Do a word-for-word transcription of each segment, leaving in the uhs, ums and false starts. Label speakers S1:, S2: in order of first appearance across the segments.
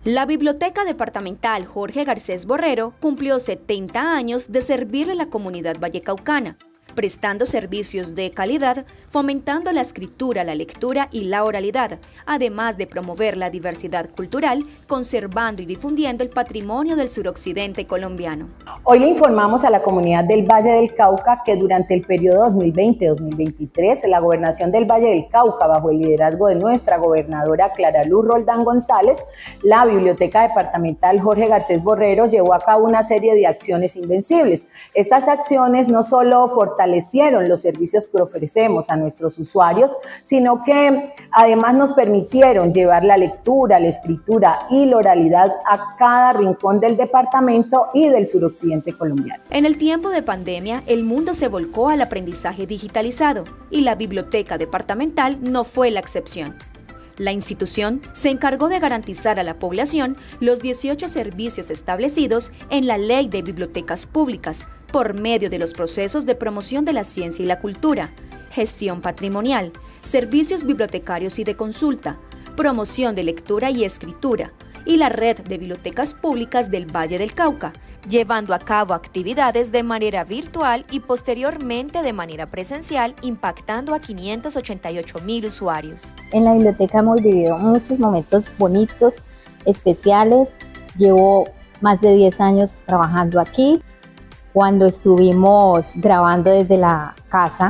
S1: La Biblioteca Departamental Jorge Garcés Borrero cumplió setenta años de servirle a la comunidad vallecaucana, prestando servicios de calidad, fomentando la escritura, la lectura y la oralidad, además de promover la diversidad cultural, conservando y difundiendo el patrimonio del suroccidente colombiano.
S2: Hoy le informamos a la comunidad del Valle del Cauca que durante el periodo dos mil veinte a dos mil veintitrés, la Gobernación del Valle del Cauca, bajo el liderazgo de nuestra gobernadora Clara Luz Roldán González, la Biblioteca Departamental Jorge Garcés Borrero llevó a cabo una serie de acciones invencibles. Estas acciones no solo fortalecen fortalecieron los servicios que ofrecemos a nuestros usuarios, sino que además nos permitieron llevar la lectura, la escritura y la oralidad a cada rincón del departamento y del suroccidente colombiano.
S1: En el tiempo de pandemia, el mundo se volcó al aprendizaje digitalizado y la Biblioteca Departamental no fue la excepción. La institución se encargó de garantizar a la población los dieciocho servicios establecidos en la Ley de Bibliotecas Públicas por medio de los procesos de promoción de la ciencia y la cultura, gestión patrimonial, servicios bibliotecarios y de consulta, promoción de lectura y escritura, y la red de bibliotecas públicas del Valle del Cauca, llevando a cabo actividades de manera virtual y posteriormente de manera presencial, impactando a quinientos ochenta y ocho mil usuarios.
S3: En la biblioteca hemos vivido muchos momentos bonitos, especiales. Llevo más de diez años trabajando aquí. Cuando estuvimos grabando desde la casa,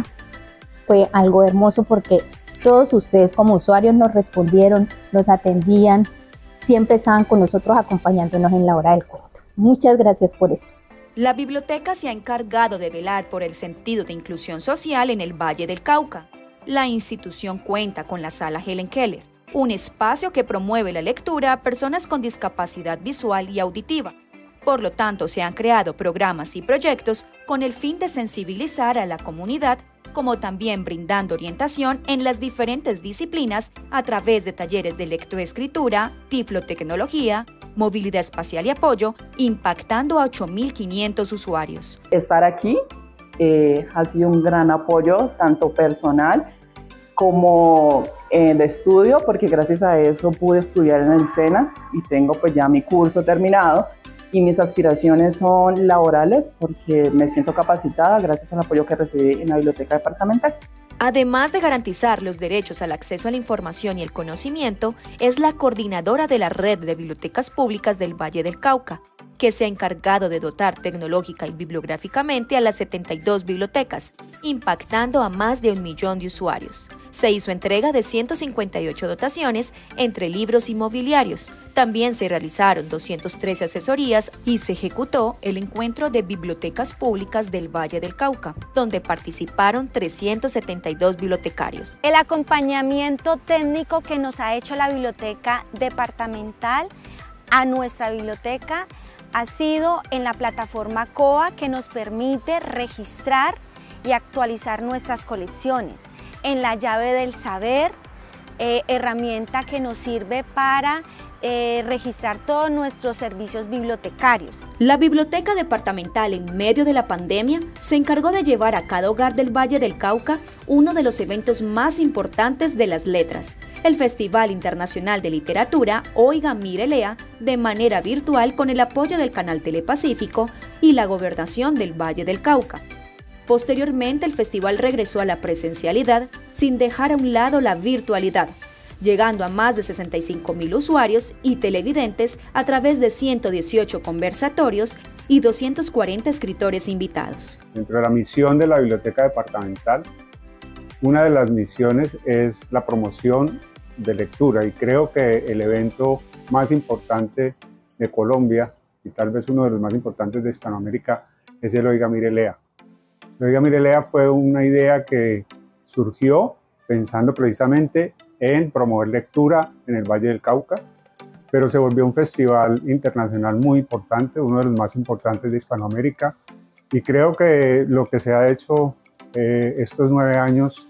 S3: fue algo hermoso porque todos ustedes como usuarios nos respondieron, nos atendían, siempre estaban con nosotros acompañándonos en la hora del cuento. Muchas gracias por eso.
S1: La biblioteca se ha encargado de velar por el sentido de inclusión social en el Valle del Cauca. La institución cuenta con la Sala Helen Keller, un espacio que promueve la lectura a personas con discapacidad visual y auditiva. Por lo tanto, se han creado programas y proyectos con el fin de sensibilizar a la comunidad, como también brindando orientación en las diferentes disciplinas a través de talleres de lectoescritura, tiflotecnología, movilidad espacial y apoyo, impactando a ocho mil quinientos usuarios.
S4: Estar aquí eh, ha sido un gran apoyo, tanto personal como eh, de estudio, porque gracias a eso pude estudiar en el SENA y tengo pues ya mi curso terminado. Y mis aspiraciones son laborales porque me siento capacitada gracias al apoyo que recibí en la Biblioteca Departamental.
S1: Además de garantizar los derechos al acceso a la información y el conocimiento, es la coordinadora de la Red de Bibliotecas Públicas del Valle del Cauca, que se ha encargado de dotar tecnológica y bibliográficamente a las setenta y dos bibliotecas, impactando a más de un millón de usuarios. Se hizo entrega de ciento cincuenta y ocho dotaciones entre libros y mobiliarios. También se realizaron doscientas trece asesorías y se ejecutó el encuentro de bibliotecas públicas del Valle del Cauca, donde participaron trescientos setenta y dos bibliotecarios.
S5: El acompañamiento técnico que nos ha hecho la Biblioteca Departamental a nuestra biblioteca ha sido en la plataforma C O A, que nos permite registrar y actualizar nuestras colecciones, en la llave del saber, eh, herramienta que nos sirve para eh, registrar todos nuestros servicios bibliotecarios.
S1: La Biblioteca Departamental, en medio de la pandemia, se encargó de llevar a cada hogar del Valle del Cauca uno de los eventos más importantes de las letras, el Festival Internacional de Literatura Oiga Mire Lea, de manera virtual con el apoyo del Canal Telepacífico y la Gobernación del Valle del Cauca. Posteriormente, el festival regresó a la presencialidad sin dejar a un lado la virtualidad, llegando a más de sesenta y cinco mil usuarios y televidentes a través de ciento dieciocho conversatorios y doscientos cuarenta escritores invitados.
S6: Dentro de la misión de la Biblioteca Departamental, una de las misiones es la promoción de lectura, y creo que el evento más importante de Colombia y tal vez uno de los más importantes de Hispanoamérica es el Oiga Mire Lea. El Oiga Mire Lea fue una idea que surgió pensando precisamente en promover lectura en el Valle del Cauca, pero se volvió un festival internacional muy importante, uno de los más importantes de Hispanoamérica, y creo que lo que se ha hecho eh, estos nueve años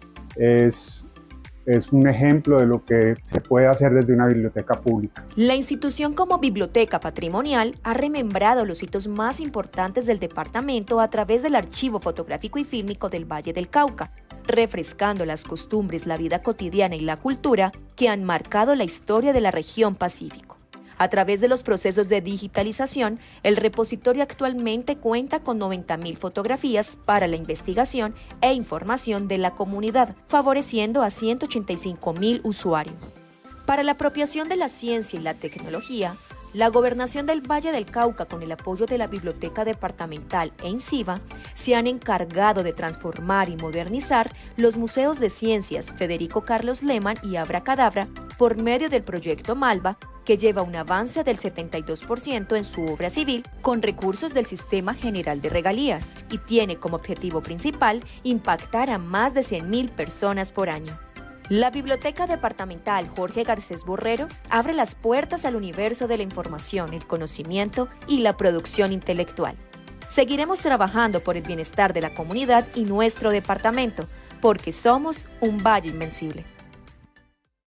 S6: es Es un ejemplo de lo que se puede hacer desde una biblioteca pública.
S1: La institución, como biblioteca patrimonial, ha remembrado los hitos más importantes del departamento a través del archivo fotográfico y fílmico del Valle del Cauca, refrescando las costumbres, la vida cotidiana y la cultura que han marcado la historia de la región Pacífico. A través de los procesos de digitalización, el repositorio actualmente cuenta con noventa mil fotografías para la investigación e información de la comunidad, favoreciendo a ciento ochenta y cinco mil usuarios. Para la apropiación de la ciencia y la tecnología, la Gobernación del Valle del Cauca, con el apoyo de la Biblioteca Departamental e INCIBA, se han encargado de transformar y modernizar los museos de ciencias Federico Carlos Lehmann y Abracadabra por medio del proyecto Malva, que lleva un avance del setenta y dos por ciento en su obra civil con recursos del Sistema General de Regalías y tiene como objetivo principal impactar a más de cien mil personas por año. La Biblioteca Departamental Jorge Garcés Borrero abre las puertas al universo de la información, el conocimiento y la producción intelectual. Seguiremos trabajando por el bienestar de la comunidad y nuestro departamento, porque somos un valle invencible.